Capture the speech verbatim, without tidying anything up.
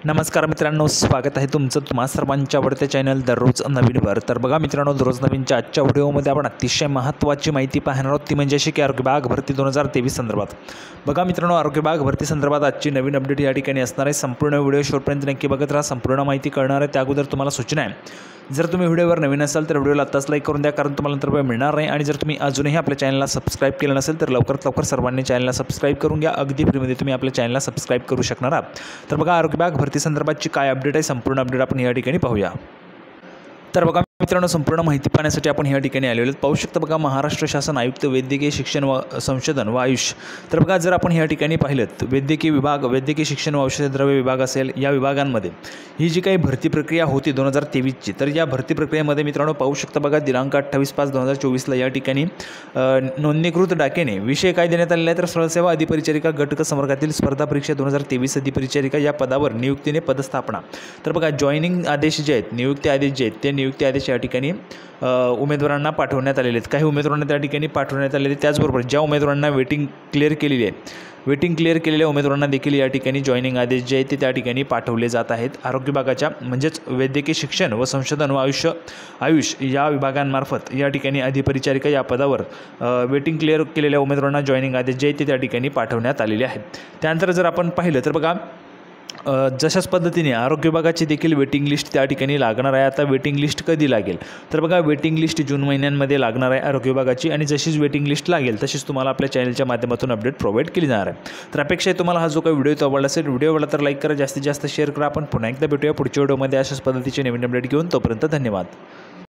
नमस्कार मित्रांनो, स्वागत आहे तुमचं तुम्हा सर्वांच्या आवडत्या चॅनल दररोज नवीनवर। तर बघा मित्रांनो, दररोज नवीनच्या आजच्या व्हिडिओमध्ये आपण अतिशय महत्त्वाची माहिती पाहणार आहोत, ती म्हणजे अशी की आरोग्य विभाग भरती दोन हजार तेवीस संदर्भात। बघा मित्रांनो, आरोग्य विभाग भरती संदर्भात आजची नवीन अपडेट या ठिकाणी असणार आहे। संपूर्ण व्हिडिओ शेवटपर्यंत नक्की बघत राहा, संपूर्ण माहिती कळणार आहे। त्या अगोदर तुम्हाला सूचना आहे, जर तुम्ही व्हिडिओवर नवीन असाल तर व्हिडिओला आत्ताच लाईक करून द्या, कारण तुम्हाला नंतर वेळ मिळणार नाही। आणि जर तुम्ही अजूनही आपल्या चॅनलला सबस्क्राईब केलं नसेल तर लवकरात लवकर सर्वांनी चॅनलला सबस्क्राईब करून घ्या। अगदी फ्रीमध्ये तुम्ही आपल्या चॅनलला सबस्क्राईब करू शकणार आहात। तर बघा, आरोग्य विभाग भरती संदर्भातची काय अपडेट आहे, संपूर्ण अपडेट आपण या ठिकाणी पाहूया। तर बघा मित्रांनो, संपूर्ण माहिती पाहण्यासाठी आपण या ठिकाणी आलेलो आहोत। पाहू शकता बघा, महाराष्ट्र शासन आयुक्त वैद्यकीय शिक्षण व संशोधन व आयुष। तर बघा, जर आपण या ठिकाणी पाहिलं तर वैद्यकीय विभाग, वैद्यकीय शिक्षण व औषध द्रव्य विभाग असेल, या विभागांमध्ये ही जी काही भरती प्रक्रिया होती दोन हजार तेवीसची, तर या भरती प्रक्रियेमध्ये मित्रांनो पाहू शकता बघा, दिनांक अठ्ठावीस पाच दोन हजार चोवीसला या ठिकाणी नोंदणीकृत डाकेने विषय काय देण्यात आलेला आहे, तर सरळसेवा अधिपरिचारिका गटक संवर्गातील स्पर्धा परीक्षा दोन हजार तेवीस अधिपरिचारिका या पदावर नियुक्तीने पदस्थापना। तर बघा, जॉईनिंग आदेश जे आहेत, नियुक्ती आदेश जे आहेत, ते नियुक्ती आदेश या ठिकाणी उमेदवारांना पाठवण्यात आलेले आहेत। काही उमेदवारांना त्या ठिकाणी पाठवण्यात आलेले, त्याचबरोबर ज्या उमेदवारांना वेटिंग क्लिअर केलेली आहे, वेटिंग क्लिअर केलेल्या उमेदवारांना देखील या ठिकाणी जॉईनिंग आदेश जे आहेत ते त्या ठिकाणी पाठवले जात आहेत। आरोग्य विभागाच्या म्हणजेच वैद्यकीय शिक्षण व संशोधन व आयुष्य आयुष या विभागांमार्फत या ठिकाणी अधिपरिचारिका या पदावर वेटिंग क्लिअर केलेल्या उमेदवारांना जॉईनिंग आदेश जे आहेत ते त्या ठिकाणी पाठवण्यात आलेले आहेत। त्यानंतर जर आपण पाहिलं तर बघा, जशाच पद्धतीने आरोग्य विभागाची देखील वेटिंग लिस्ट त्या ठिकाणी लागणार आहे। आता वेटिंग लिस्ट कधी लागेल, तर बघा, वेटिंग लिस्ट जून महिन्यांमध्ये लागणार आहे आरोग्य विभागाची, आणि जशीच वेटिंग लिस्ट लागेल तशीच तुम्हाला आपल्या चॅनलच्या माध्यमातून अपडेट प्रोव्हाइड केली जाणार आहे। तर अपेक्षा आहे तुम्हाला हा जो काही व्हिडिओ तो आवडला असेल, व्हिडिओ आवडला तर लाईक करा, जास्तीत जास्त शेअर करा। आपण पुन्हा एकदा भेटूया पुढच्या व्हिडिओमध्ये अशाच पद्धतीचे नवीन अपडेट घेऊन। तोपर्यंत धन्यवाद।